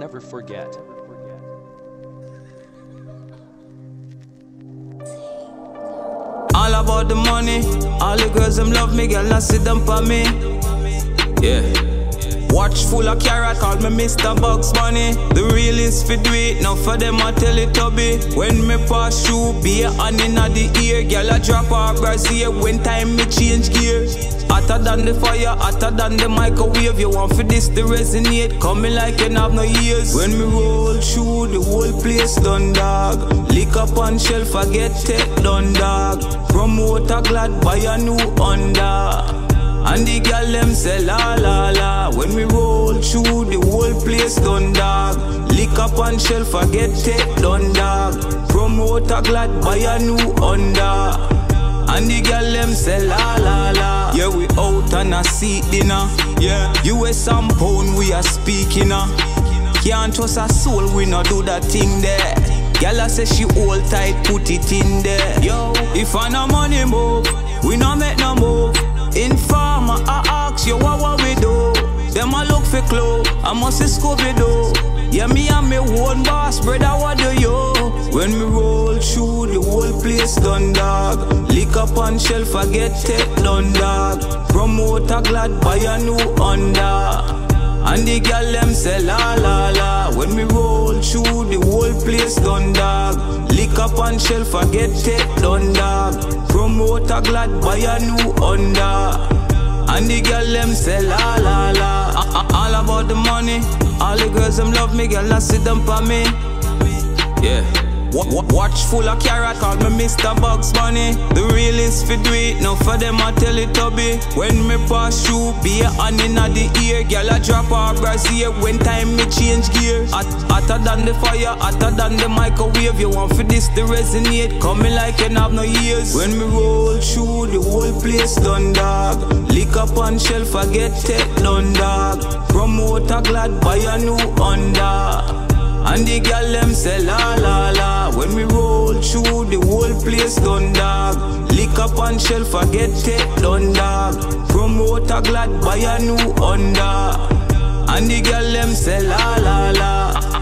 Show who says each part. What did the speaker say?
Speaker 1: never forget.
Speaker 2: All about the money, all the girls them love me, girl, I sit them for me. Yeah. Watch full of carrot, call me Mr. Bugs Bunny. The realest fi do it, now for them I tell it to be. When me pass through, be a hand inna the ear. Girl I drop her brassiere when time me change gear. Hotter than the fire, hotter than the microwave. You want for this to resonate, coming like you have no ears. When me roll through, the whole place done dog. Lick up on shelf, I get take done dog. Promoter glad, buy a new Honda. And the girl them say la la la. When we roll through, the whole place done dog. Lick up on shelf, I get take done dog. Promoter glad, buy a new Honda. And the girl them say la la la. Yeah, we out on a seat dinner. Yeah, US and pound we are speaking. Can't trust a soul, we not do that thing there. Girl I say she hold tight, put it in there. Yo, if I no money move, we no make no move. Informer, I ask you what we do. Them a look for clue, I must see Scooby-Doo. Yeah, me and me one boss, brother, what do you? When me roll through, the whole place done dog. Lick up on shelf, I get take done dog. Promoter glad, buy a new Honda. And the girl them say la la la. When me roll through, the whole place done dog. Lick up on shelf, I get take done dog. Promoter glad, buy a new Honda. And the girl them say la la la. All about the money, all the girls them love me, girl I sit them for me. Yeah. Watch full of carrot, call me Mr. Bugs Bunny. The realest fi do it, now for them I tell it to be. When me pass through, be a hand inna the ear. Girl I drop her brassiere when time me change gear. Hotter than the fire, hotter than the microwave. You want for this to resonate, coming like you have no ears. When me roll through, the whole place done dog. Lick up on shelf, I get take done dog. Promoter glad, buy a new Honda. And the girl them say la la la. When we roll through, the whole place done dog. Lick up on shelf, I get take done dog. Promoter glad, buy a new Honda. And the girl them say la la la.